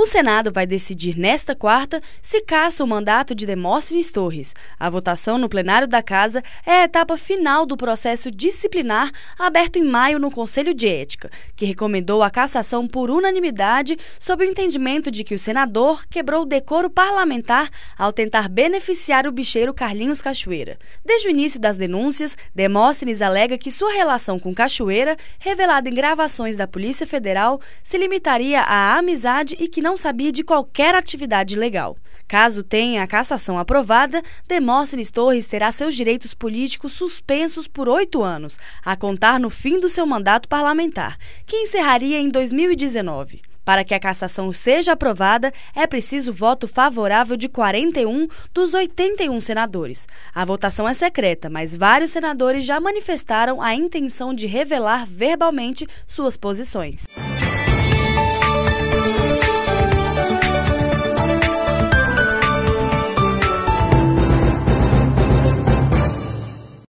O Senado vai decidir nesta quarta se caça o mandato de Demóstenes Torres. A votação no plenário da Casa é a etapa final do processo disciplinar aberto em maio no Conselho de Ética, que recomendou a cassação por unanimidade sob o entendimento de que o senador quebrou o decoro parlamentar ao tentar beneficiar o bicheiro Carlinhos Cachoeira. Desde o início das denúncias, Demóstenes alega que sua relação com Cachoeira, revelada em gravações da Polícia Federal, se limitaria à amizade e que não sabia de qualquer atividade ilegal. Caso tenha a cassação aprovada, Demóstenes Torres terá seus direitos políticos suspensos por 8 anos, a contar no fim do seu mandato parlamentar, que encerraria em 2019. Para que a cassação seja aprovada, é preciso voto favorável de 41 dos 81 senadores. A votação é secreta, mas vários senadores já manifestaram a intenção de revelar verbalmente suas posições.